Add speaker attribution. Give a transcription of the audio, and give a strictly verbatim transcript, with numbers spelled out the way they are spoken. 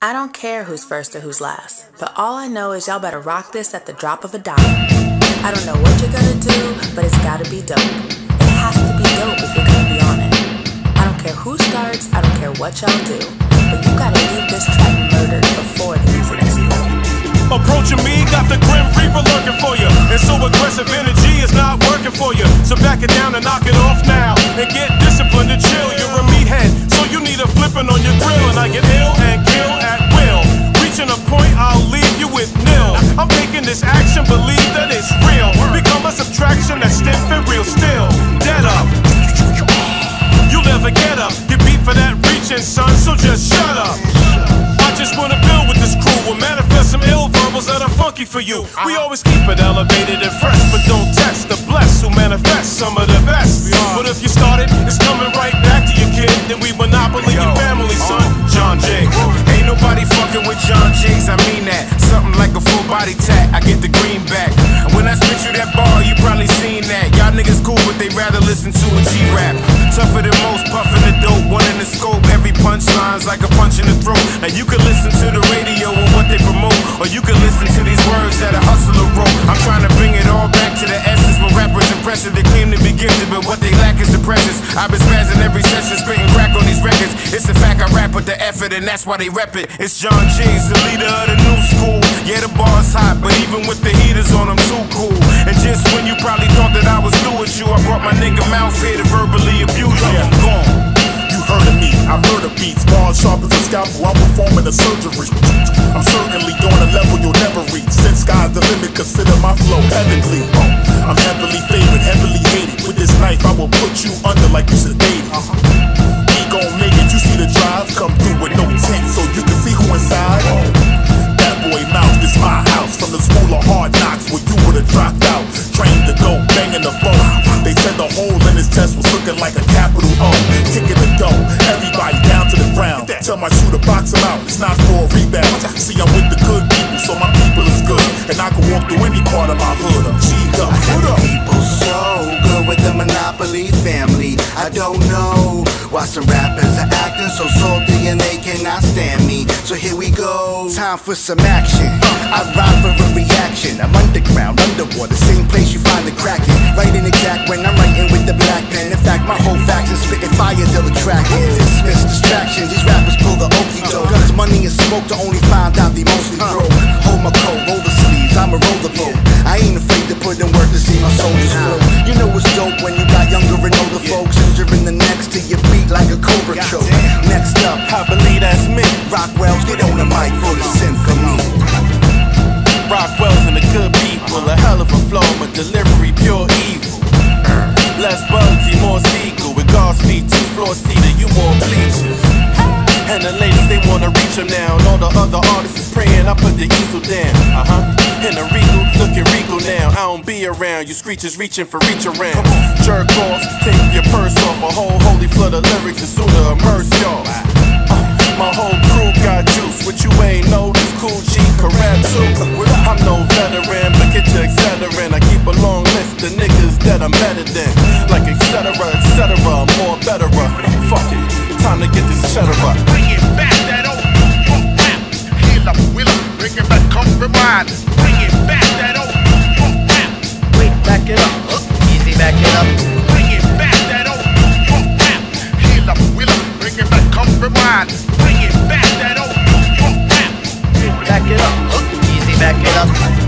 Speaker 1: I don't care who's first or who's last, but all I know is y'all better rock this at the drop of a dime. I don't know what you're gonna do, but it's gotta be dope. It has to be dope if you're gonna be on it. I don't care who starts, I don't care what y'all do, but you gotta leave this track murdered before the music is through.
Speaker 2: Approaching me, got the Grim Reaper lurking for you, and so aggressive energy is not working for you. So back it down and knock it off now, and get disciplined and chill. You're a meathead, so you need a flipping on your grill, and I get ill and kill at will. Reaching a point, I'll leave you with nil. I'm taking this action, believe that it's real. Become a subtraction that's stiff and real still. Dead up, you'll never get up. Get beat for that reaching, son, so just shut up. I just wanna build with this crew, we'll manifest some ill verbals that are funky for you. We always keep it elevated and fresh, but don't test the blessed who manifest some of the best. But if you start it, it's coming right back to your kid. Then we monopoly your family, son. John Jay.
Speaker 3: Ain't nobody fucking with John J's, I mean that. Something like a full body tat, I get the green back. And when I spit you that bar, you probably seen that. Y'all niggas cool, but they rather listen to a G-rap. Tougher than most, puffin' the dope, one in the scope. Every punchline's like a punch in the throat. Now you can listen to the radio and what they promote, or you can listen to these words that a hustler wrote. I'm trying to bring it all back to the essence. When rappers impressive, they claim to be gifted, but what they lack is the presence. I've been spazzing every session, spitting crack on these records. It's a fact I rap with the effort, and that's why they rep it. It's John J's, the leader of the new school. Yeah, the bar's hot, but even with the heaters on, I'm too cool. And just when you probably thought that I was through with you, I brought my nigga Mouth here to verbally abuse you. I'm gone.
Speaker 4: Heard of me, I murder beats, bars sharp as a scalpel, I'm performing a surgery. I'm certainly on a level you'll never reach. Since sky's the limit, consider my flow heavenly. I'm heavily favored, heavily hated. With this knife, I will put you under like you sedated. We gon' make it, you see the drive, come through with no tent, so you can see who inside. That boy Mouth is my house, from the school of hard knocks, where you would've dropped out. Trained to go, banging the boat. They said the hole in his chest was looking like a capital O. Kicking the dough, everybody down to the ground. Tell my shooter box him out, it's not for a rebound. See, I'm with the good people, so my people is good, and I can walk through any part of my hood. I'm G'd up, what up?
Speaker 5: People so good with the Monopoly family. I don't know why some rappers are acting so salty and they cannot stand me. So here we go, time for some action. I ride for a reaction. I'm underground, underwater, same place you find the Kraken. Writing exact when I'm writing with the black pen. In fact, my whole faction spitting fire till attracting. Dismiss distractions, these rappers pull the okie doke. Guns, money, and smoke to only find out they mostly broke. Hold my coat, roll the sleeves, I'm a roller boat. I ain't afraid to put in work to see my soldiers flow. You know it's dope when you got younger and older folks injuring the necks to your beat like a cobra choke. Next up,
Speaker 3: I believe that's me.
Speaker 5: Rockwell's, get on the mic for the symphony.
Speaker 3: Rockwell's and the good people, a hell of a flow, my delivery pure evil. Less Bugsy, more seagull, with God's feet, two floor seater, you more bleachers. And the ladies, they wanna reach them now, and all the other artists is praying, I put the easel down. Uh-huh, and the regal, looking regal now, I don't be around, you screechers reaching for reach around. Jerk off, take your purse off, a whole holy flood of lyrics is soon to immerse y'all. My whole crew got juice, what you ain't know, this cool G correct too. I'm no veteran, look at you, et cetera. I keep a long list of niggas that I'm better than, like et cetera, et cetera. More better, fuck it, time to get this cheddar up.
Speaker 6: Bring it back, that old New York rap. Heal up, will up, bring it back, come rewind. Bring it back, that old New York rap.
Speaker 7: Wait, back it up, easy, back it up.
Speaker 6: Bring it back, that old New York rap. Heal up, will up, bring it back, come rewind. Bring it back, that old New York rap.
Speaker 7: Back it up, easy, back it up.